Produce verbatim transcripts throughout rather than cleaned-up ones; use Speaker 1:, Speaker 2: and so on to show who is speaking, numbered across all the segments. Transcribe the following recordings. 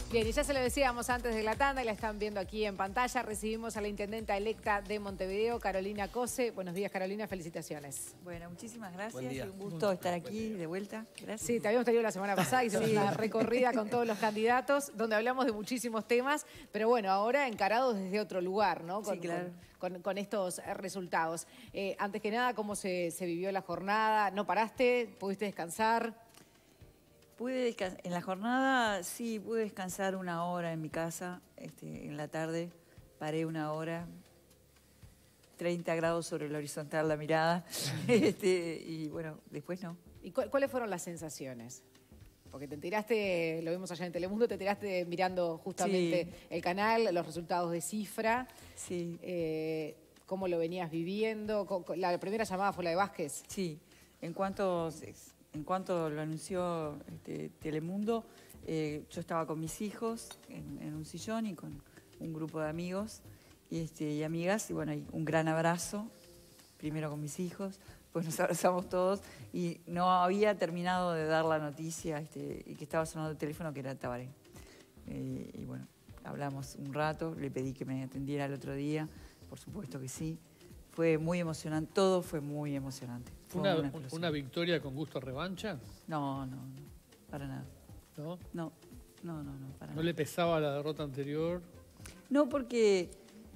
Speaker 1: Bien, y ya se lo decíamos antes de la tanda y la están viendo aquí en pantalla. Recibimos a la intendenta electa de Montevideo, Carolina Cose. Buenos días, Carolina, felicitaciones.
Speaker 2: Bueno, muchísimas gracias y un gusto estar aquí de vuelta. Gracias.
Speaker 1: Sí, te habíamos tenido la semana pasada, hicimos sí. una recorrida con todos los candidatos, donde hablamos de muchísimos temas, pero bueno, ahora encarados desde otro lugar, ¿no? Con,
Speaker 2: sí, claro.
Speaker 1: Con, con, con estos resultados. Eh, antes que nada, ¿cómo se, se vivió la jornada? ¿No paraste? ¿Pudiste descansar?
Speaker 2: Pude descansar, en la jornada sí, pude descansar una hora en mi casa, este, en la tarde paré una hora, treinta grados sobre el horizontal la mirada, este, y bueno, después no.
Speaker 1: ¿Y cu cuáles fueron las sensaciones? Porque te tiraste, lo vimos allá en Telemundo, te tiraste mirando justamente sí. el canal, los resultados de Cifra.
Speaker 2: Sí.
Speaker 1: Eh, ¿Cómo lo venías viviendo? La primera llamada fue la de Vázquez.
Speaker 2: Sí, en cuanto... En cuanto lo anunció este, Telemundo, eh, yo estaba con mis hijos en, en un sillón y con un grupo de amigos y, este, y amigas. Y bueno, un gran abrazo, primero con mis hijos, pues nos abrazamos todos. Y no había terminado de dar la noticia este, y que estaba sonando el teléfono, que era Tabaré. Eh, y bueno, hablamos un rato, le pedí que me atendiera el otro día, por supuesto que sí. Fue muy emocionante, todo fue muy emocionante.
Speaker 3: Fue una, una, ¿Una victoria con gusto a revancha?
Speaker 2: No, no, no, para nada.
Speaker 3: ¿No?
Speaker 2: No, no, no, no, para
Speaker 3: ¿No
Speaker 2: nada.
Speaker 3: le pesaba la derrota anterior?
Speaker 2: No, porque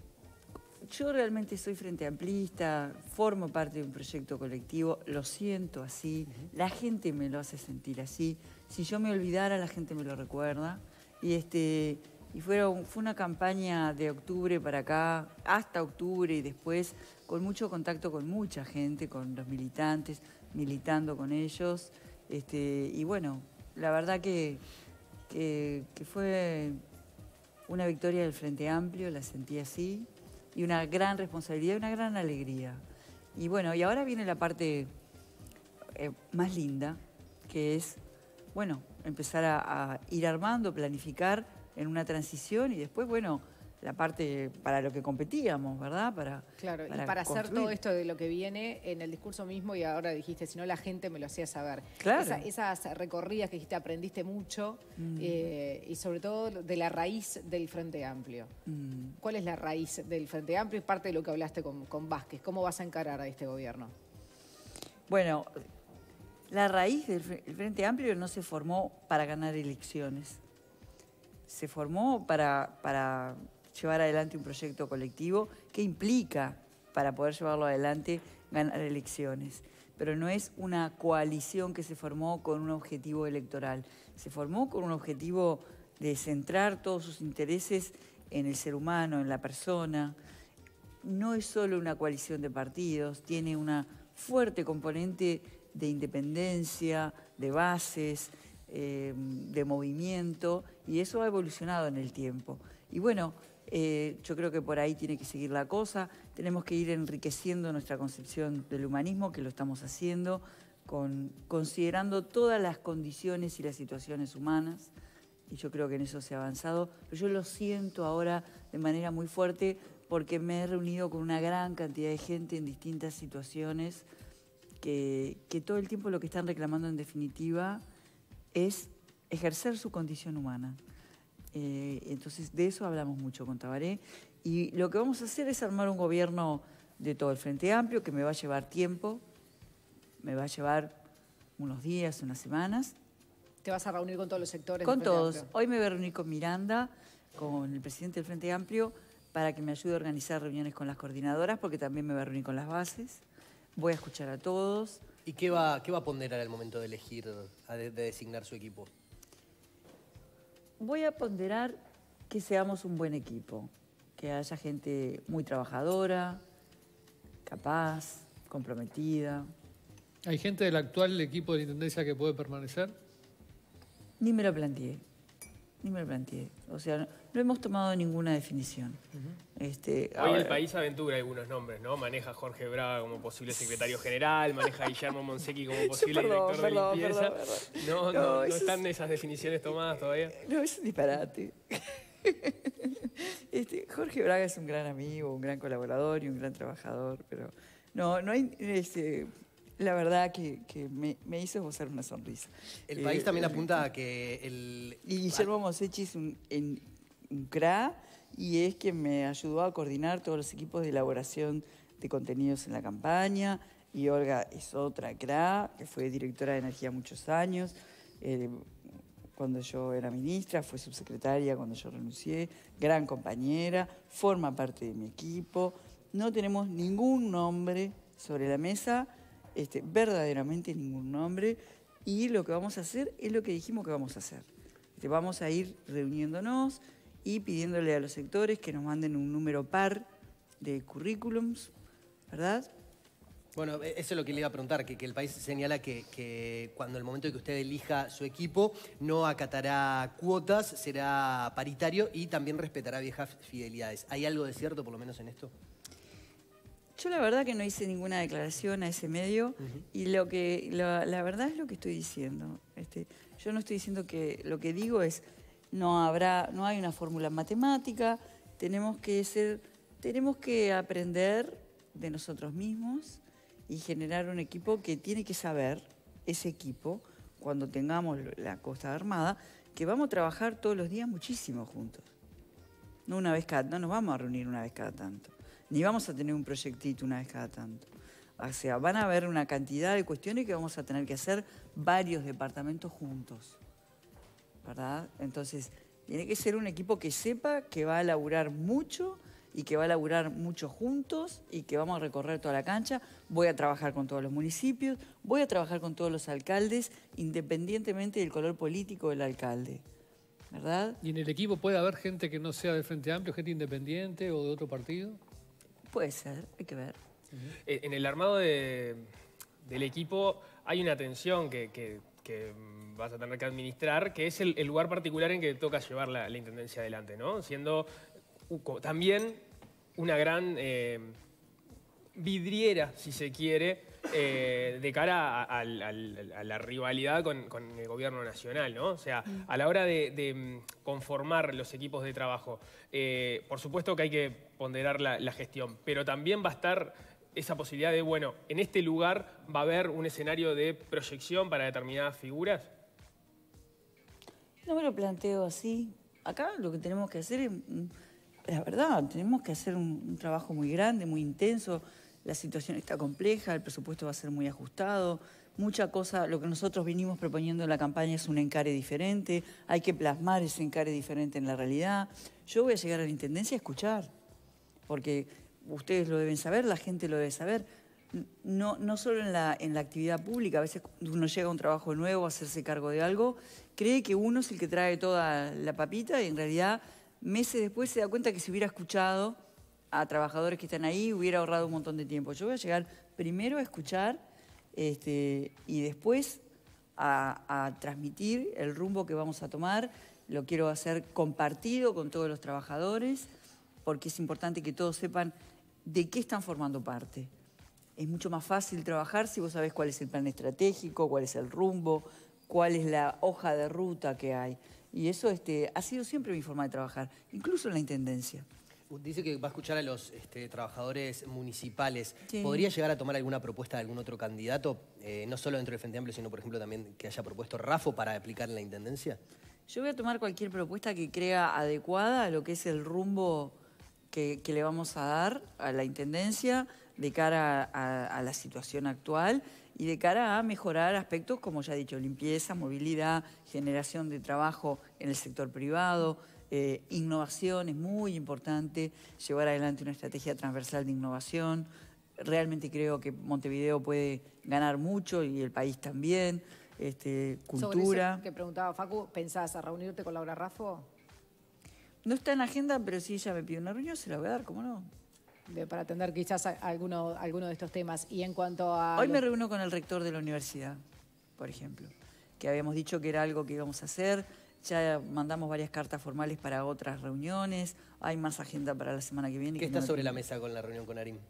Speaker 2: yo realmente soy frente amplista, formo parte de un proyecto colectivo, lo siento así, uh-huh. La gente me lo hace sentir así. Si yo me olvidara, la gente me lo recuerda. Y este... Y fueron, fue una campaña de octubre para acá, hasta octubre y después, con mucho contacto con mucha gente, con los militantes, militando con ellos. Este, y bueno, la verdad que, que, que fue una victoria del Frente Amplio, la sentí así, y una gran responsabilidad, una gran alegría. Y bueno, y ahora viene la parte eh, más linda, que es, bueno, empezar a, a ir armando, planificar, en una transición y después, bueno, la parte para lo que competíamos, ¿verdad? Para,
Speaker 1: claro,
Speaker 2: para
Speaker 1: y para
Speaker 2: construir.
Speaker 1: hacer todo esto de lo que viene en el discurso mismo y ahora dijiste, si no la gente me lo hacía saber.
Speaker 2: Claro.
Speaker 1: Esa, esas recorridas que dijiste, aprendiste mucho mm. eh, y sobre todo de la raíz del Frente Amplio. Mm. ¿Cuál es la raíz del Frente Amplio? Es parte de lo que hablaste con, con Vázquez. ¿Cómo vas a encarar a este gobierno?
Speaker 2: Bueno, la raíz del Frente Amplio no se formó para ganar elecciones. Se formó para, para llevar adelante un proyecto colectivo que implica, para poder llevarlo adelante, ganar elecciones. Pero no es una coalición que se formó con un objetivo electoral. Se formó con un objetivo de centrar todos sus intereses en el ser humano, en la persona. No es solo una coalición de partidos, tiene una fuerte componente de independencia, de bases, Eh, de movimiento, y eso ha evolucionado en el tiempo. Y bueno, eh, yo creo que por ahí tiene que seguir la cosa. Tenemos que ir enriqueciendo nuestra concepción del humanismo, que lo estamos haciendo, con, considerando todas las condiciones y las situaciones humanas, y yo creo que en eso se ha avanzado. Pero yo lo siento ahora de manera muy fuerte porque me he reunido con una gran cantidad de gente en distintas situaciones que, que todo el tiempo lo que están reclamando en definitiva es ejercer su condición humana. Eh, entonces, de eso hablamos mucho con Tabaré. Y lo que vamos a hacer es armar un gobierno de todo el Frente Amplio, que me va a llevar tiempo, me va a llevar unos días, unas semanas.
Speaker 1: ¿Te vas a reunir con todos los sectores
Speaker 2: Con
Speaker 1: del Frente
Speaker 2: todos.
Speaker 1: Amplio?
Speaker 2: Hoy me voy a reunir con Miranda, con el presidente del Frente Amplio, para que me ayude a organizar reuniones con las coordinadoras, porque también me voy a reunir con las bases. Voy a escuchar a todos.
Speaker 4: ¿Y qué va, qué va a ponderar al momento de elegir, de, de designar su equipo?
Speaker 2: Voy a ponderar que seamos un buen equipo, que haya gente muy trabajadora, capaz, comprometida.
Speaker 3: ¿Hay gente del actual equipo de la Intendencia que puede permanecer?
Speaker 2: Ni me lo planteé, ni me lo planteé. O sea, no, no hemos tomado ninguna definición. Uh-huh. este,
Speaker 5: Hoy
Speaker 2: ahora...
Speaker 5: el país aventura algunos nombres, ¿no? Maneja a Jorge Braga como posible secretario general, maneja a Guillermo Monsecchi como posible
Speaker 2: perdón,
Speaker 5: director
Speaker 2: perdón,
Speaker 5: de limpieza.
Speaker 2: Perdón, perdón.
Speaker 5: No, no,
Speaker 2: no,
Speaker 5: no
Speaker 2: es...
Speaker 5: están esas definiciones tomadas todavía.
Speaker 2: No, es un disparate. este, Jorge Braga es un gran amigo, un gran colaborador y un gran trabajador, pero no, no hay... Este, la verdad que, que me, me hizo esbozar una sonrisa.
Speaker 4: El
Speaker 2: Eh,
Speaker 4: país también apunta a que el...
Speaker 2: Y Guillermo Mosechi es un, en, un cra y es quien me ayudó a coordinar todos los equipos de elaboración de contenidos en la campaña. Y Olga es otra cra, que fue directora de Energía muchos años. Eh, cuando yo era ministra, fue subsecretaria cuando yo renuncié, gran compañera, forma parte de mi equipo. No tenemos ningún nombre sobre la mesa, este, verdaderamente ningún nombre, y lo que vamos a hacer es lo que dijimos que vamos a hacer. Este, vamos a ir reuniéndonos y pidiéndole a los sectores que nos manden un número par de currículums, ¿verdad?
Speaker 4: Bueno, eso es lo que le iba a preguntar, que, que el país señala que, que cuando el momento de que usted elija su equipo no acatará cuotas, será paritario y también respetará viejas fidelidades. ¿Hay algo de cierto, por lo menos en esto?
Speaker 2: Yo la verdad que no hice ninguna declaración a ese medio uh-huh. y lo que lo, la verdad es lo que estoy diciendo. Este, yo no estoy diciendo que lo que digo es no habrá, no hay una fórmula matemática, tenemos que ser, tenemos que aprender de nosotros mismos y generar un equipo que tiene que saber, ese equipo, cuando tengamos la Costa Armada, que vamos a trabajar todos los días muchísimo juntos. No una vez cada, no nos vamos a reunir una vez cada tanto, ni vamos a tener un proyectito una vez cada tanto. O sea, van a haber una cantidad de cuestiones que vamos a tener que hacer varios departamentos juntos, ¿verdad? Entonces, tiene que ser un equipo que sepa que va a laburar mucho y que va a laburar mucho juntos y que vamos a recorrer toda la cancha. Voy a trabajar con todos los municipios, voy a trabajar con todos los alcaldes, independientemente del color político del alcalde, ¿verdad?
Speaker 3: ¿Y en el equipo puede haber gente que no sea del Frente Amplio, gente independiente o de otro partido?
Speaker 2: Puede ser, hay que ver.
Speaker 5: Uh-huh. En el armado de, del equipo hay una tensión que, que, que vas a tener que administrar, que es el, el lugar particular en que toca llevar la, la intendencia adelante, ¿no? Siendo también una gran eh, vidriera, si se quiere, eh, de cara a, a, a, a la rivalidad con, con el gobierno nacional, ¿no? O sea, a la hora de, de conformar los equipos de trabajo, eh, por supuesto que hay que ponderar la, la gestión, pero también va a estar esa posibilidad de, bueno, en este lugar va a haber un escenario de proyección para determinadas figuras.
Speaker 2: No me lo planteo así. Acá lo que tenemos que hacer es... La verdad, tenemos que hacer un, un trabajo muy grande, muy intenso. La situación está compleja, el presupuesto va a ser muy ajustado. Mucha cosa, lo que nosotros vinimos proponiendo en la campaña es un encare diferente. Hay que plasmar ese encare diferente en la realidad. Yo voy a llegar a la Intendencia a escuchar, porque ustedes lo deben saber, la gente lo debe saber. No, no solo en la, en la actividad pública, a veces cuando uno llega a un trabajo nuevo a hacerse cargo de algo, cree que uno es el que trae toda la papita y en realidad... meses después se da cuenta que si hubiera escuchado a trabajadores que están ahí, hubiera ahorrado un montón de tiempo. Yo voy a llegar primero a escuchar este, y después a, a transmitir el rumbo que vamos a tomar. Lo quiero hacer compartido con todos los trabajadores, porque es importante que todos sepan de qué están formando parte. Es mucho más fácil trabajar si vos sabés cuál es el plan estratégico, cuál es el rumbo, cuál es la hoja de ruta que hay. Y eso este, ha sido siempre mi forma de trabajar, incluso en la Intendencia.
Speaker 4: Dice que va a escuchar a los este, trabajadores municipales.
Speaker 2: Sí.
Speaker 4: ¿Podría llegar a tomar alguna propuesta de algún otro candidato, eh, no solo dentro del Frente Amplio, sino, por ejemplo, también que haya propuesto Rafo para aplicar en la Intendencia?
Speaker 2: Yo voy a tomar cualquier propuesta que crea adecuada a lo que es el rumbo que, que le vamos a dar a la Intendencia de cara a, a la situación actual y de cara a mejorar aspectos, como ya he dicho, limpieza, movilidad, generación de trabajo en el sector privado, eh, innovación, es muy importante llevar adelante una estrategia transversal de innovación. Realmente creo que Montevideo puede ganar mucho y el país también. Este, cultura.
Speaker 1: Sobre eso que preguntaba Facu, ¿pensás a reunirte con Laura Raffo?
Speaker 2: No está en agenda, pero si ella me pide una reunión, se la voy a dar, ¿cómo no?
Speaker 1: De, para atender quizás a alguno, alguno de estos temas. Y en cuanto a...
Speaker 2: Hoy
Speaker 1: los...
Speaker 2: me reúno con el rector de la universidad, por ejemplo, que habíamos dicho que era algo que íbamos a hacer. Ya mandamos varias cartas formales para otras reuniones. Hay más agenda para la semana que viene.
Speaker 4: ¿Qué
Speaker 2: que
Speaker 4: está
Speaker 2: no
Speaker 4: sobre
Speaker 2: tengo.
Speaker 4: la mesa con la reunión con Arim?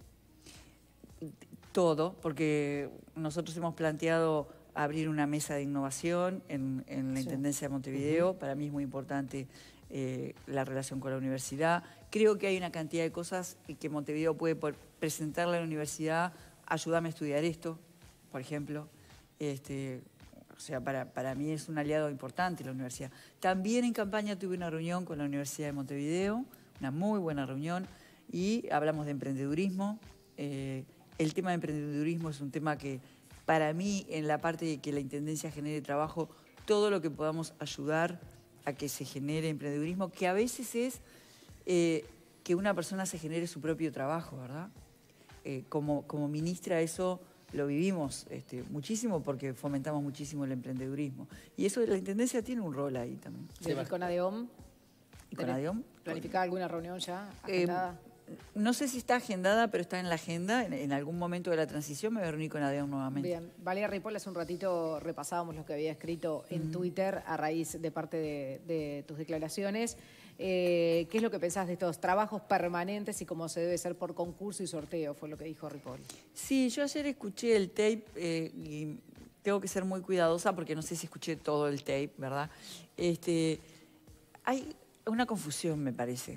Speaker 2: Todo, porque nosotros hemos planteado abrir una mesa de innovación en, en la
Speaker 1: Sí.
Speaker 2: Intendencia de Montevideo. Uh-huh. Para mí es muy importante eh, la relación con la universidad. Creo que hay una cantidad de cosas que Montevideo puede presentarle a la universidad. Ayúdame a estudiar esto, por ejemplo. Este, o sea, para, para mí es un aliado importante la universidad. También en campaña tuve una reunión con la Universidad de Montevideo, una muy buena reunión, y hablamos de emprendedurismo. Eh, el tema de emprendedurismo es un tema que para mí, en la parte de que la Intendencia genere trabajo, todo lo que podamos ayudar a que se genere emprendedurismo, que a veces es eh, que una persona se genere su propio trabajo, ¿verdad? Eh, como, como ministra eso lo vivimos este, muchísimo porque fomentamos muchísimo el emprendedurismo. Y eso la Intendencia tiene un rol ahí también.
Speaker 1: ¿Y con ADEOM?
Speaker 2: ¿Y con ADEOM?
Speaker 1: ¿Planificada alguna reunión ya
Speaker 2: Eh,
Speaker 1: agendada?
Speaker 2: no sé si está agendada, pero está en la agenda. En, en algún momento de la transición me voy a reunir con ADEOM nuevamente.
Speaker 1: Bien. Valeria Ripoll, hace un ratito repasábamos lo que había escrito en Twitter a raíz de parte de, de tus declaraciones. Eh, ¿Qué es lo que pensás de estos trabajos permanentes y cómo se debe ser por concurso y sorteo? Fue lo que dijo Ripoll.
Speaker 2: Sí, yo ayer escuché el tape eh, y tengo que ser muy cuidadosa porque no sé si escuché todo el tape, ¿verdad? Este, hay una confusión, me parece.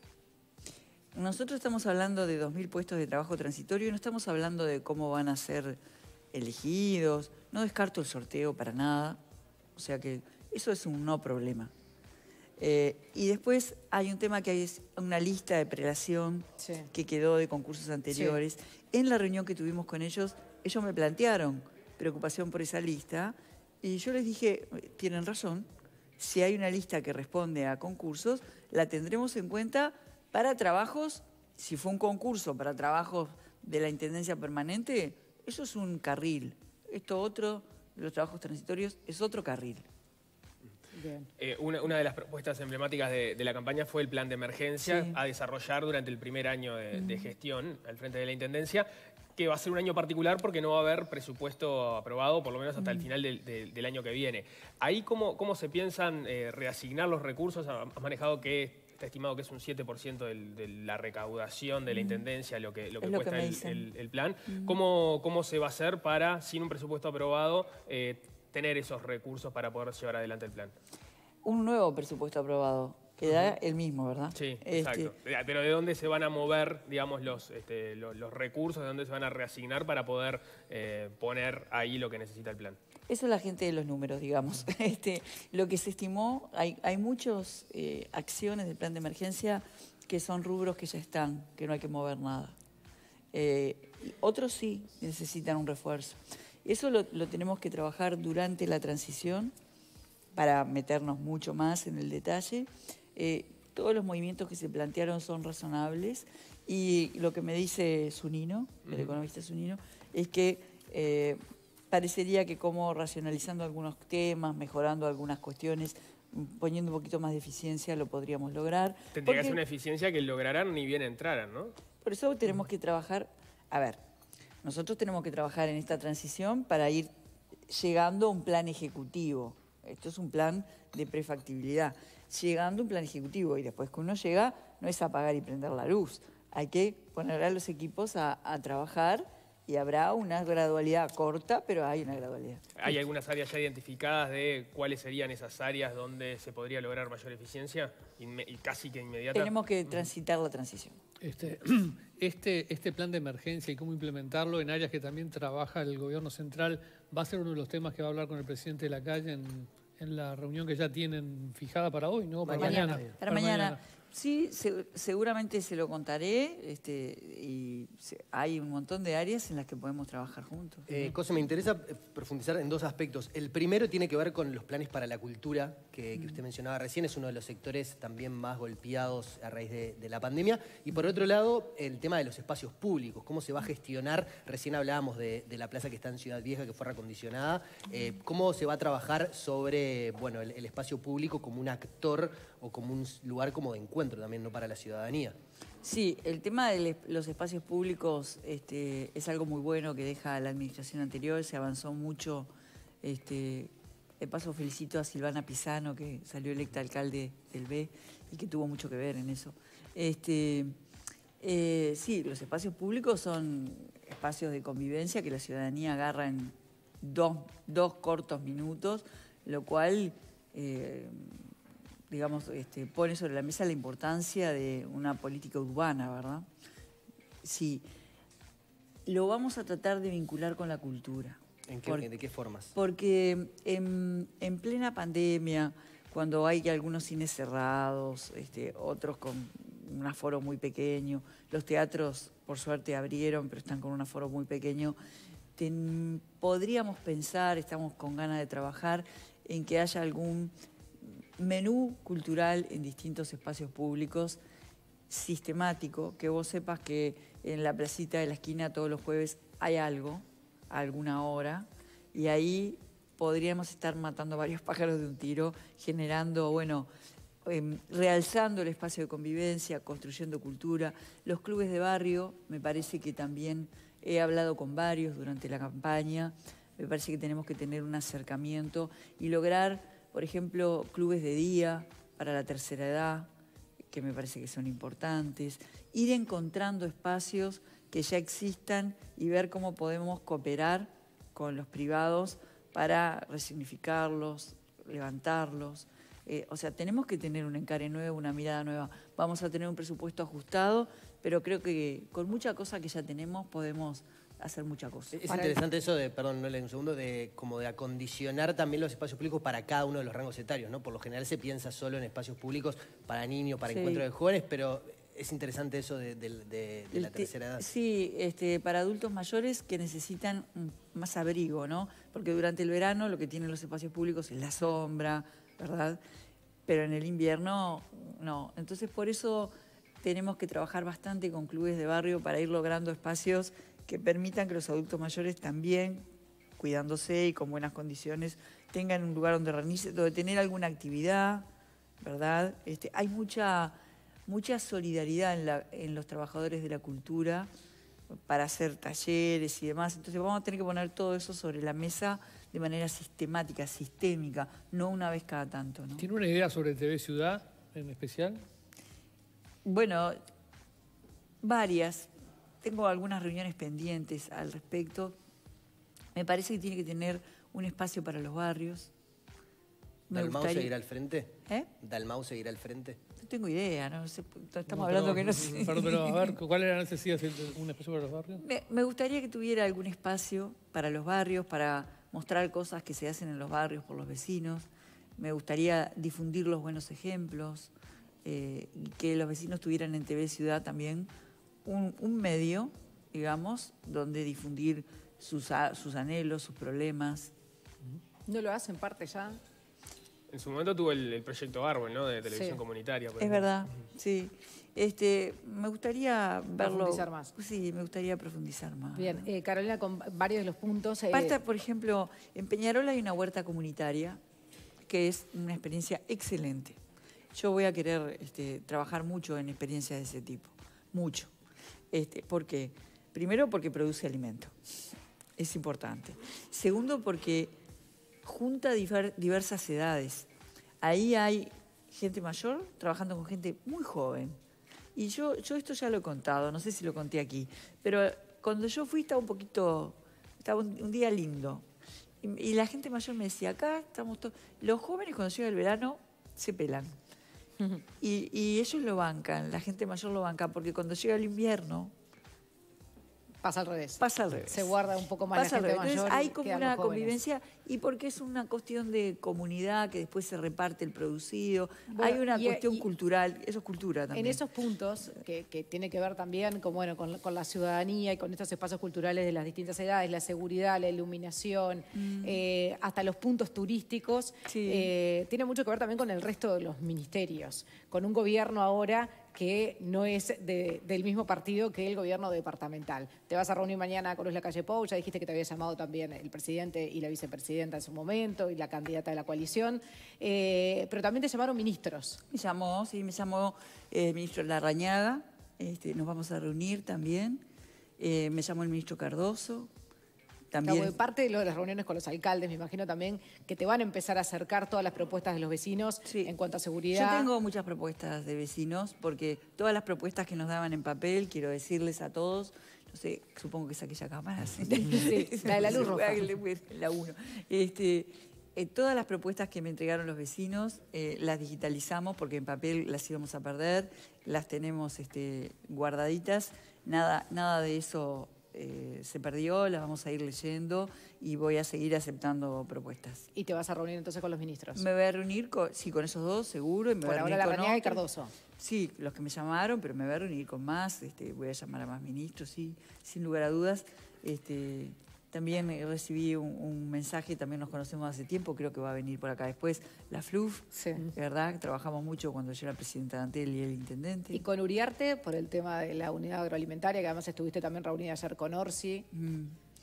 Speaker 2: Nosotros estamos hablando de dos mil puestos de trabajo transitorio y no estamos hablando de cómo van a ser elegidos. No descarto el sorteo para nada. O sea que eso es un no problema. Eh, y después hay un tema que hay es una lista de prelación
Speaker 1: Sí.
Speaker 2: que quedó de concursos anteriores. Sí. En la reunión que tuvimos con ellos, ellos me plantearon preocupación por esa lista y yo les dije, tienen razón, si hay una lista que responde a concursos, la tendremos en cuenta para trabajos, si fue un concurso para trabajos de la Intendencia Permanente, eso es un carril. Esto otro, los trabajos transitorios, es otro carril.
Speaker 5: Eh, una, una de las propuestas emblemáticas de, de la campaña fue el plan de emergencia sí. a desarrollar durante el primer año de, de gestión al frente de la Intendencia, que va a ser un año particular porque no va a haber presupuesto aprobado, por lo menos hasta el final del, del, del año que viene. Ahí, ¿cómo, cómo se piensan eh, reasignar los recursos? Has manejado que está estimado que es un siete por ciento del, de la recaudación de la Intendencia, lo que, lo que
Speaker 2: lo
Speaker 5: cuesta
Speaker 2: que
Speaker 5: el, el, el plan.
Speaker 2: Mm.
Speaker 5: ¿Cómo, ¿Cómo se va a hacer para, sin un presupuesto aprobado, eh, tener esos recursos para poder llevar adelante el plan?
Speaker 2: Un nuevo presupuesto aprobado, que da uh-huh. el mismo, ¿verdad?
Speaker 5: Sí,
Speaker 2: este...
Speaker 5: exacto. Pero ¿de dónde se van a mover, digamos, los, este, los, los recursos? ¿De dónde se van a reasignar para poder eh, poner ahí lo que necesita el plan?
Speaker 2: Eso es la gente de los números, digamos. Este, lo que se estimó, hay, hay muchas eh, acciones del plan de emergencia que son rubros que ya están, que no hay que mover nada. Eh, y otros sí necesitan un refuerzo. Eso lo, lo tenemos que trabajar durante la transición para meternos mucho más en el detalle. Eh, todos los movimientos que se plantearon son razonables y lo que me dice Zunino, el uh-huh. economista Zunino, es que eh, parecería que como racionalizando algunos temas, mejorando algunas cuestiones, poniendo un poquito más de eficiencia lo podríamos lograr.
Speaker 5: Tendría que ser una eficiencia que lograran ni bien entraran, ¿no?
Speaker 2: Por eso tenemos que trabajar, a ver, nosotros tenemos que trabajar en esta transición para ir llegando a un plan ejecutivo. Esto es un plan de prefactibilidad. Llegando a un plan ejecutivo y después que uno llega, no es apagar y prender la luz. Hay que poner a los equipos a, a trabajar y habrá una gradualidad corta, pero hay una gradualidad.
Speaker 5: ¿Hay algunas áreas ya identificadas de cuáles serían esas áreas donde se podría lograr mayor eficiencia? Inme y casi que inmediata.
Speaker 2: Tenemos que transitar la transición.
Speaker 3: Este, este, este plan de emergencia y cómo implementarlo en áreas que también trabaja el gobierno central va a ser uno de los temas que va a hablar con el presidente de la calle en, en la reunión que ya tienen fijada para hoy, ¿no? Para mañana.
Speaker 2: mañana. Para, para mañana. mañana. Sí, se, seguramente se lo contaré este, y se, hay un montón de áreas en las que podemos trabajar juntos.
Speaker 4: Eh, Cose, me interesa profundizar en dos aspectos. El primero tiene que ver con los planes para la cultura, que, que usted mencionaba recién, es uno de los sectores también más golpeados a raíz de, de la pandemia. Y por otro lado, el tema de los espacios públicos, cómo se va a gestionar, recién hablábamos de, de la plaza que está en Ciudad Vieja, que fue recondicionada, eh, cómo se va a trabajar sobre bueno, el, el espacio público como un actor o como un lugar como de encuentro también, no para la ciudadanía.
Speaker 2: Sí, el tema de los espacios públicos este, es algo muy bueno que deja la administración anterior, se avanzó mucho. Este, de paso felicito a Silvana Pisano, que salió electa alcalde del B y que tuvo mucho que ver en eso. Este, eh, sí, los espacios públicos son espacios de convivencia que la ciudadanía agarra en dos, dos cortos minutos, lo cual... Eh, digamos, este, pone sobre la mesa la importancia de una política urbana, ¿verdad? Sí, lo vamos a tratar de vincular con la cultura.
Speaker 4: ¿En qué,
Speaker 2: Por-
Speaker 4: ¿De qué formas?
Speaker 2: Porque en, en plena pandemia, cuando hay algunos cines cerrados, este, otros con un aforo muy pequeño, los teatros por suerte abrieron, pero están con un aforo muy pequeño, ten- podríamos pensar, estamos con ganas de trabajar, en que haya algún menú cultural en distintos espacios públicos sistemático, que vos sepas que en la placita de la esquina todos los jueves hay algo, a alguna hora, y ahí podríamos estar matando varios pájaros de un tiro, generando, bueno, eh, realzando el espacio de convivencia, construyendo cultura. Los clubes de barrio, me parece que también he hablado con varios durante la campaña, me parece que tenemos que tener un acercamiento y lograr, por ejemplo, clubes de día para la tercera edad, que me parece que son importantes, ir encontrando espacios que ya existan y ver cómo podemos cooperar con los privados para resignificarlos, levantarlos. Eh, o sea, tenemos que tener un encare nuevo, una mirada nueva. Vamos a tener un presupuesto ajustado, pero creo que con mucha cosa que ya tenemos podemos hacer mucha cosa.
Speaker 4: Es
Speaker 1: Para
Speaker 4: interesante eso de, perdón, no le un segundo, de como de acondicionar también los espacios públicos para cada uno de los rangos etarios, ¿no? Por lo general se piensa solo en espacios públicos para niños, para
Speaker 2: Sí.
Speaker 4: encuentros de jóvenes, pero es interesante eso de, de- de- de la
Speaker 2: El te-
Speaker 4: tercera edad.
Speaker 2: Sí, este, para adultos mayores que necesitan mm, más abrigo, ¿no? Porque durante el verano lo que tienen los espacios públicos es la sombra, ¿verdad? Pero en el invierno no. Entonces por eso tenemos que trabajar bastante con clubes de barrio para ir logrando espacios que permitan que los adultos mayores también, cuidándose y con buenas condiciones, tengan un lugar donde reunirse, donde tener alguna actividad, ¿verdad? Este, hay mucha, mucha solidaridad en, la- en los trabajadores de la cultura para hacer talleres y demás. Entonces vamos a tener que poner todo eso sobre la mesa de manera sistemática, sistémica, no una vez cada tanto, ¿no?
Speaker 3: ¿Tiene una idea sobre T V Ciudad en especial?
Speaker 2: Bueno, varias. Tengo algunas reuniones pendientes al respecto. Me parece que tiene que tener un espacio para los barrios. Me
Speaker 4: ¿Dalmau
Speaker 2: gustaría-
Speaker 4: seguirá al frente?
Speaker 2: ¿Eh?
Speaker 4: ¿Dalmau seguirá al frente?
Speaker 2: No tengo idea, no sé, estamos
Speaker 3: No,
Speaker 2: hablando
Speaker 3: pero-
Speaker 2: que no sé.
Speaker 3: Perdón, pero a ver, ¿cuál era la necesidad de un espacio para los barrios?
Speaker 2: Me, me gustaría que tuviera algún espacio para los barrios, para mostrar cosas que se hacen en los barrios por los vecinos. Me gustaría difundir los buenos ejemplos, eh, y que los vecinos tuvieran en T V Ciudad también un, un medio, digamos, donde difundir sus, a- sus anhelos, sus problemas.
Speaker 1: ¿No lo hacen parte ya?
Speaker 5: En su momento tuvo el, el proyecto Árbol, ¿no? De televisión
Speaker 1: Sí.
Speaker 5: comunitaria. por
Speaker 2: Es
Speaker 5: ejemplo.
Speaker 2: verdad, sí. Este, me gustaría verlo.
Speaker 1: Profundizar más.
Speaker 2: Sí, me gustaría profundizar más.
Speaker 1: Bien, eh, Carolina, con varios de los puntos... eh,
Speaker 2: Parta, por ejemplo, en Peñarol hay una huerta comunitaria que es una experiencia excelente. Yo voy a querer este, trabajar mucho en experiencias de ese tipo, mucho. Este, ¿Por qué? Primero porque produce alimento, es importante. Segundo porque junta diver- diversas edades. Ahí hay gente mayor trabajando con gente muy joven. Y yo, yo esto ya lo he contado, no sé si lo conté aquí, pero cuando yo fui estaba un poquito, estaba un, un día lindo. Y, y la gente mayor me decía, acá estamos todos... Los jóvenes cuando llega el verano se pelan. Y, y ellos lo bancan, la gente mayor lo banca, porque cuando llega el invierno
Speaker 1: Pasa al revés.
Speaker 2: pasa al revés.
Speaker 1: Se guarda un poco más
Speaker 2: Pasa
Speaker 1: la
Speaker 2: al
Speaker 1: gente
Speaker 2: revés.
Speaker 1: mayor.
Speaker 2: Entonces hay
Speaker 1: y
Speaker 2: como
Speaker 1: quedan
Speaker 2: una
Speaker 1: los jóvenes.
Speaker 2: convivencia y porque es una cuestión de comunidad que después se reparte el producido.
Speaker 1: Bueno,
Speaker 2: hay una
Speaker 1: y-
Speaker 2: cuestión
Speaker 1: y-
Speaker 2: cultural, eso es cultura también.
Speaker 1: En esos puntos, que, que tiene que ver también con, bueno, con, con la ciudadanía y con estos espacios culturales de las distintas edades, la seguridad, la iluminación, eh, hasta los puntos turísticos,
Speaker 2: Sí.
Speaker 1: eh, tiene mucho que ver también con el resto de los ministerios, con un gobierno ahora que no es de- del mismo partido que el gobierno departamental. Te vas a reunir mañana con Luz Lacalle Pou, ya dijiste que te había llamado también el presidente y la vicepresidenta en su momento y la candidata de la coalición, eh, pero también te llamaron ministros.
Speaker 2: Me llamó, sí, me llamó eh, el ministro Larrañaga, este, nos vamos a reunir también. Eh, me llamó el ministro Cardoso, también.
Speaker 1: Claro, porque parte de lo de las reuniones con los alcaldes, me imagino también que te van a empezar a acercar todas las propuestas de los vecinos
Speaker 2: Sí.
Speaker 1: en cuanto a
Speaker 2: Yo
Speaker 1: seguridad.
Speaker 2: tengo muchas propuestas de vecinos, porque todas las propuestas que nos daban en papel, quiero decirles a todos, no sé, supongo que es aquella cámara, ¿sí?
Speaker 1: Sí, la de la luz roja.
Speaker 2: La uno. Este, eh, todas las propuestas que me entregaron los vecinos eh, las digitalizamos porque en papel las íbamos a perder, las tenemos este, guardaditas, nada, nada de eso eh, se perdió, las vamos a ir leyendo y voy a seguir aceptando propuestas.
Speaker 1: ¿Y te vas a reunir entonces con los ministros?
Speaker 2: Me voy a reunir, con, sí, con esos dos, seguro. Y me
Speaker 1: Por
Speaker 2: voy a
Speaker 1: ahora
Speaker 2: reunir con
Speaker 1: Larrañaga y
Speaker 2: otros.
Speaker 1: Cardoso.
Speaker 2: Sí, los que me llamaron, pero me voy a reunir con más, este, voy a llamar a más ministros, sí, sin lugar a dudas. Este, también recibí un, un mensaje, también nos conocemos hace tiempo, creo que va a venir por acá después, la F L U F,
Speaker 1: Sí.
Speaker 2: ¿verdad? Trabajamos mucho cuando yo era presidenta de Antel y el intendente.
Speaker 1: Y con Uriarte, por el tema de la unidad agroalimentaria, que además estuviste también reunida ayer con Orsi.
Speaker 2: Mm,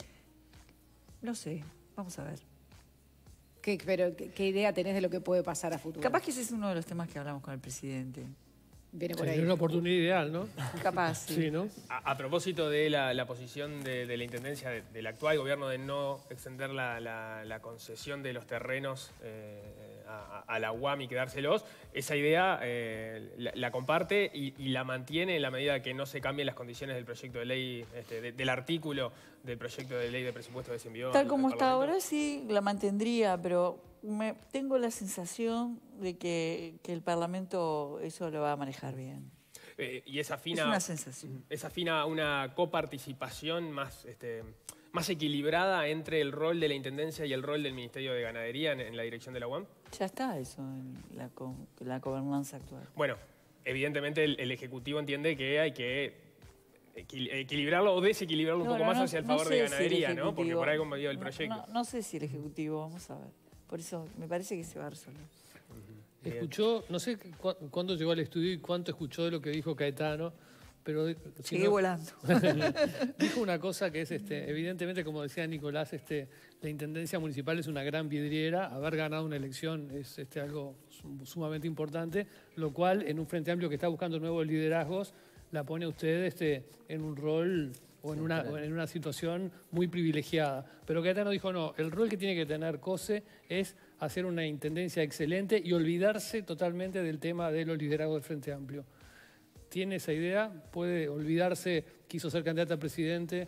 Speaker 2: no sé, vamos a ver.
Speaker 1: ¿Qué, pero, ¿qué, qué idea tenés de lo que puede pasar a futuro?
Speaker 2: Capaz que ese es uno de los temas que hablamos con el presidente.
Speaker 1: Viene por ahí.
Speaker 3: Sería una oportunidad ideal, ¿no?
Speaker 2: Capaz, sí.
Speaker 3: Sí, ¿no?
Speaker 5: A, a propósito de la, la posición de, de la Intendencia de- del actual gobierno de no extender la, la- la concesión de los terrenos eh, a, a la U A M y quedárselos, esa idea eh, la, la comparte y, y la mantiene en la medida que no se cambien las condiciones del proyecto de ley, este, de- del artículo del proyecto de ley de presupuesto que se envió.
Speaker 2: Tal
Speaker 5: al-
Speaker 2: como
Speaker 5: al
Speaker 2: está
Speaker 5: Parlamento.
Speaker 2: ahora, sí, la mantendría, pero me, tengo la sensación de que, que el Parlamento eso lo va a manejar bien.
Speaker 5: Eh, y esa
Speaker 2: Es
Speaker 5: fina,
Speaker 2: una sensación.
Speaker 5: esa fina una coparticipación más, este, más equilibrada entre el rol de la Intendencia y el rol del Ministerio de Ganadería en, en la dirección de la U A M.
Speaker 2: Ya está eso en la, co- la gobernanza actual.
Speaker 5: Bueno, evidentemente el, el Ejecutivo entiende que hay que equil- equilibrarlo o desequilibrarlo un
Speaker 2: No,
Speaker 5: poco
Speaker 2: no,
Speaker 5: más
Speaker 2: no-
Speaker 5: hacia el
Speaker 2: no
Speaker 5: favor
Speaker 2: sé
Speaker 5: de
Speaker 2: si el
Speaker 5: ganadería, ¿no? Porque
Speaker 2: Ejecutivo-
Speaker 5: por ahí como dio el
Speaker 2: no-
Speaker 5: proyecto.
Speaker 2: No, no sé si el Ejecutivo, vamos a ver. Por eso me parece que se va a resolver.
Speaker 5: Bien.
Speaker 3: Escuchó, no sé cu- cuándo llegó al estudio y cuánto escuchó de lo que dijo Caetano, pero de- si
Speaker 2: Llegué
Speaker 3: no-
Speaker 2: volando.
Speaker 3: dijo una cosa que es, este, evidentemente, como decía Nicolás, este, la Intendencia Municipal es una gran vidriera. Haber ganado una elección es este, algo sum- sumamente importante, lo cual en un Frente Amplio que está buscando nuevos liderazgos, la pone a usted este, en un rol o en, una, o en una situación muy privilegiada. Pero Caetano dijo, no, el rol que tiene que tener COSE es hacer una intendencia excelente y olvidarse totalmente del tema de los liderazgos del Frente Amplio. ¿Tiene esa idea? ¿Puede olvidarse, quiso ser candidata a presidente,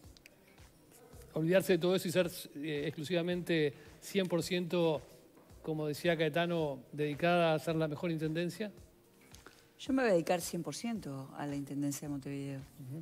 Speaker 3: olvidarse de todo eso y ser eh, exclusivamente cien por ciento, como decía Caetano, dedicada a ser la mejor intendencia?
Speaker 2: Yo me voy a dedicar cien por ciento a la Intendencia de Montevideo.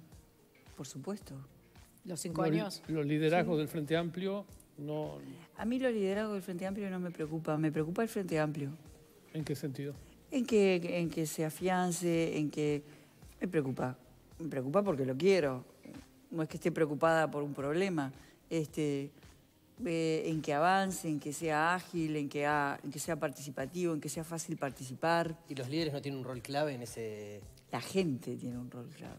Speaker 2: Por supuesto.
Speaker 1: Los cinco
Speaker 3: Los-
Speaker 1: años.
Speaker 3: Los liderazgos del Frente Amplio, no,
Speaker 2: A mí los liderazgos del Frente Amplio no me preocupan, me preocupa el Frente Amplio.
Speaker 3: ¿en qué sentido?
Speaker 2: En que, en que se afiance, en que... Me preocupa, me preocupa porque lo quiero. No es que esté preocupada por un problema. Este, eh, en que avance, en que sea ágil, en que, ha- en que sea participativo, en que sea fácil participar.
Speaker 4: ¿Y los líderes no tienen un rol clave en ese...?
Speaker 2: La gente tiene un rol clave.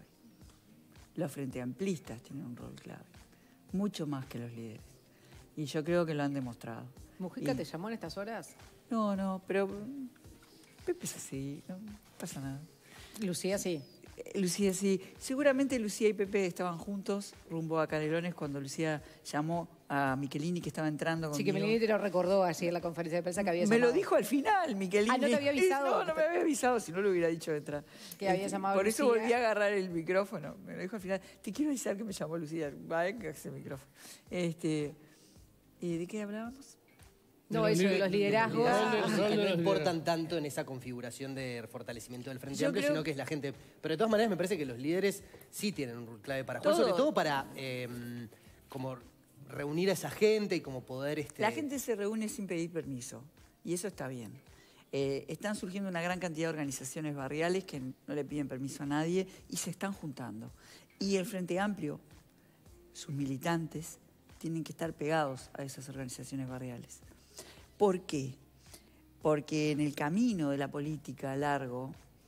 Speaker 2: Los frente amplistas tienen un rol clave. Mucho más que los líderes. Y yo creo que lo han demostrado.
Speaker 1: ¿Mujica
Speaker 2: Y-
Speaker 1: te llamó en estas horas?
Speaker 2: No, no, pero mm, Pepe es así, no pasa nada.
Speaker 1: Lucía, sí.
Speaker 2: Eh, Lucía, sí. Seguramente Lucía y Pepe estaban juntos rumbo a Canelones cuando Lucía llamó a Michelini que estaba entrando
Speaker 1: Sí,
Speaker 2: conmigo.
Speaker 1: que Melini te lo recordó así en la conferencia de prensa que había
Speaker 2: Me lo
Speaker 1: llamado.
Speaker 2: dijo al final, Michelini.
Speaker 1: Ah, ¿no te había avisado?
Speaker 2: No, no me había avisado, si no lo hubiera dicho detrás.
Speaker 1: Que había
Speaker 2: Este,
Speaker 1: llamado
Speaker 2: Por eso
Speaker 1: Lucía.
Speaker 2: volví a agarrar el micrófono. Me lo dijo al final. Te quiero avisar que me llamó Lucía. Va, que ese micrófono. Este, ¿Y de qué hablábamos?
Speaker 1: No,
Speaker 3: De
Speaker 1: eso de los liderazgos.
Speaker 3: Rol de-
Speaker 4: Ah,
Speaker 3: rol
Speaker 4: que
Speaker 3: de
Speaker 4: no
Speaker 3: los
Speaker 4: importan tanto en esa configuración de fortalecimiento del Frente
Speaker 2: Yo
Speaker 4: Amplio,
Speaker 2: creo-
Speaker 4: sino que es la gente. Pero de todas maneras me parece que los líderes sí tienen un rol clave para jugar,
Speaker 2: Todo.
Speaker 4: sobre todo para eh, como reunir a esa gente y como poder... Este...
Speaker 2: La gente se reúne sin pedir permiso y eso está bien. Eh, están surgiendo una gran cantidad de organizaciones barriales que no le piden permiso a nadie y se están juntando. Y el Frente Amplio, sus militantes, tienen que estar pegados a esas organizaciones barriales. ¿Por qué? Porque en el camino de la política largo,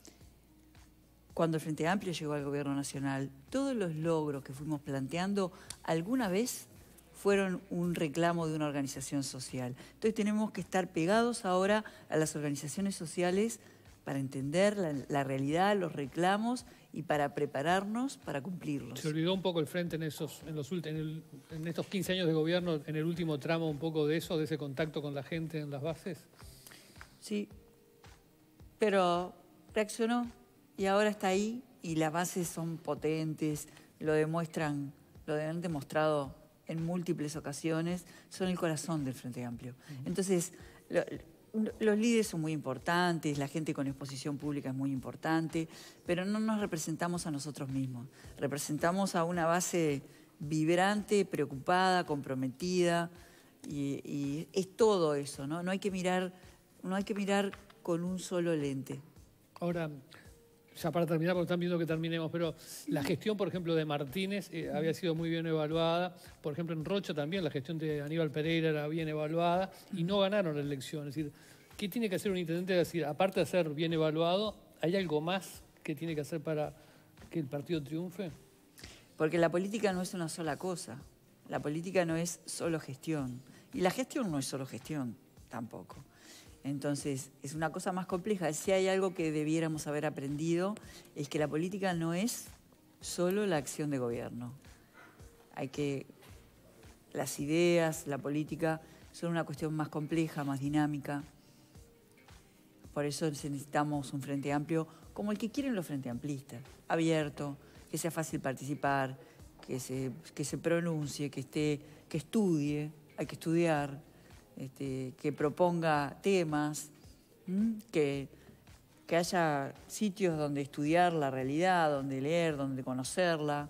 Speaker 2: cuando el Frente Amplio llegó al gobierno nacional, todos los logros que fuimos planteando alguna vez fueron un reclamo de una organización social. Entonces tenemos que estar pegados ahora a las organizaciones sociales para entender la, la realidad, los reclamos y para prepararnos para cumplirlos.
Speaker 3: Se olvidó un poco el Frente en, esos, en, los, ulti- en, el- en estos quince años de gobierno, en el último tramo, un poco de eso, de ese contacto con la gente en las bases.
Speaker 2: Sí, pero reaccionó y ahora está ahí y las bases son potentes, lo demuestran, lo han demostrado en múltiples ocasiones, son el corazón del Frente Amplio. Entonces, lo- los líderes son muy importantes, la gente con exposición pública es muy importante, pero no nos representamos a nosotros mismos, representamos a una base vibrante, preocupada, comprometida, y, y es todo eso, ¿no? No hay que mirar, no hay que mirar con un solo lente.
Speaker 3: Ahora, ya para terminar, porque están viendo que terminemos, pero la gestión, por ejemplo, de Martínez eh, había sido muy bien evaluada. Por ejemplo, en Rocha también la gestión de Aníbal Pereira era bien evaluada y no ganaron la elección. Es decir, ¿qué tiene que hacer un intendente? Es decir, aparte de ser bien evaluado, ¿hay algo más que tiene que hacer para que el partido triunfe?
Speaker 2: Porque la política no es una sola cosa. La política no es solo gestión. Y la gestión no es solo gestión, tampoco. Entonces, es una cosa más compleja. Si hay algo que debiéramos haber aprendido, es que la política no es solo la acción de gobierno. Hay que... Las ideas, la política, son una cuestión más compleja, más dinámica. Por eso necesitamos un frente amplio, como el que quieren los frente amplistas. Abierto, que sea fácil participar, que se, que se pronuncie, que, esté, que estudie, hay que estudiar. Este, que proponga temas, que, que haya sitios donde estudiar la realidad, donde leer, donde conocerla.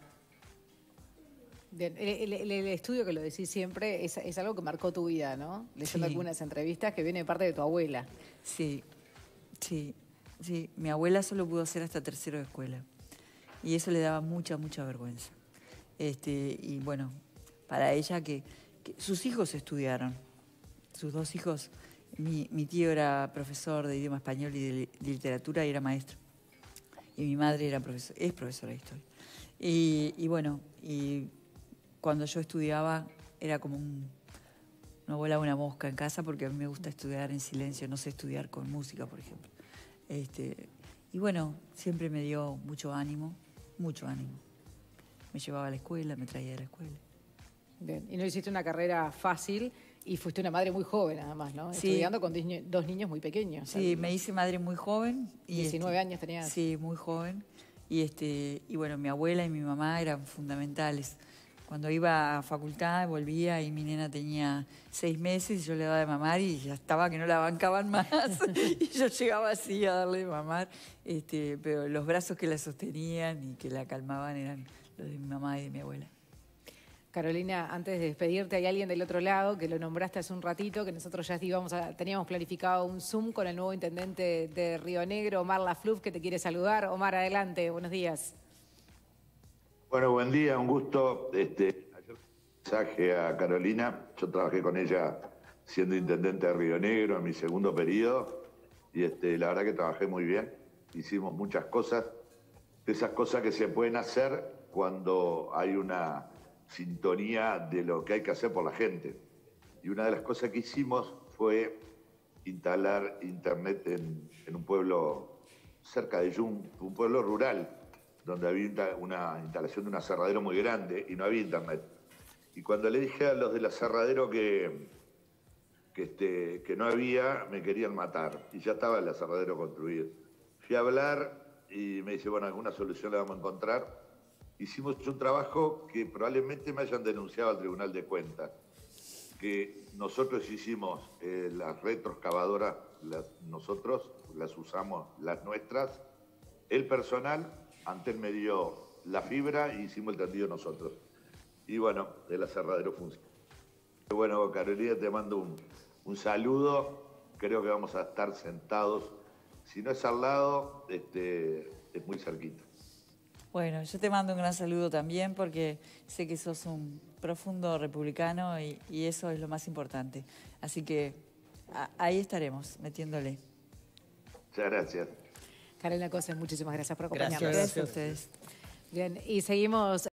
Speaker 1: Bien, el, el, el estudio que lo decís siempre es, es algo que marcó tu vida, ¿no? Leyendo
Speaker 2: Sí.
Speaker 1: algunas entrevistas que viene de parte de tu abuela.
Speaker 2: Sí, sí, sí. Mi abuela solo pudo hacer hasta tercero de escuela. Y eso le daba mucha, mucha vergüenza. Este, y bueno, para ella que, que sus hijos estudiaron. Sus dos hijos, mi, mi tío era profesor de idioma español y de, de literatura y era maestro. Y mi madre era profesor, es profesora de historia. Y, y bueno, y cuando yo estudiaba era como un, no volaba una mosca en casa porque a mí me gusta estudiar en silencio, no sé estudiar con música, por ejemplo. Este, y bueno, siempre me dio mucho ánimo, mucho ánimo. Me llevaba a la escuela, me traía de la escuela.
Speaker 1: Bien, y no hiciste una carrera fácil y fuiste una madre muy joven además, ¿no?
Speaker 2: Sí.
Speaker 1: Estudiando con dos, ni- dos niños muy pequeños.
Speaker 2: Sí, me hice madre muy joven. Y
Speaker 1: diecinueve
Speaker 2: este,
Speaker 1: años tenías.
Speaker 2: Sí, muy joven. Y, este, y bueno, mi abuela y mi mamá eran fundamentales. Cuando iba a facultad, volvía y mi nena tenía seis meses y yo le daba de mamar y ya estaba que no la bancaban más. Y yo llegaba así a darle de mamar. Este, pero los brazos que la sostenían y que la calmaban eran los de mi mamá y de mi abuela.
Speaker 1: Carolina, antes de despedirte, hay alguien del otro lado que lo nombraste hace un ratito, que nosotros ya íbamos a, teníamos planificado un Zoom con el nuevo intendente de Río Negro, Omar Lafluf, que te quiere saludar. Omar, adelante, buenos días.
Speaker 6: Bueno, buen día, un gusto. Este, ayer mensaje a Carolina, yo trabajé con ella siendo intendente de Río Negro en mi segundo periodo y este, la verdad que trabajé muy bien, hicimos muchas cosas, esas cosas que se pueden hacer cuando hay una sintonía de lo que hay que hacer por la gente. Y una de las cosas que hicimos fue instalar internet en, en un pueblo cerca de Yung, un pueblo rural, donde había una instalación de un aserradero muy grande y no había internet. Y cuando le dije a los del aserradero que, que, este, que no había, me querían matar. Y ya estaba el aserradero construido. Fui a hablar y me dice, bueno, alguna solución la vamos a encontrar. Hicimos un trabajo que probablemente me hayan denunciado al Tribunal de Cuentas, que nosotros hicimos eh, las retroexcavadoras, las, nosotros las usamos, las nuestras, el personal, Antel me dio la fibra y hicimos el tendido nosotros. Y bueno, el aserradero funciona. Bueno, Carolina, te mando un, un saludo, creo que vamos a estar sentados, si no es al lado, este, es muy cerquita.
Speaker 2: Bueno, yo te mando un gran saludo también porque sé que sos un profundo republicano y, y eso es lo más importante. Así que a, ahí estaremos, metiéndole.
Speaker 6: Muchas gracias.
Speaker 1: Carolina Cose, muchísimas gracias por acompañarnos.
Speaker 5: Gracias.
Speaker 2: Gracias a ustedes.
Speaker 1: Bien, y seguimos...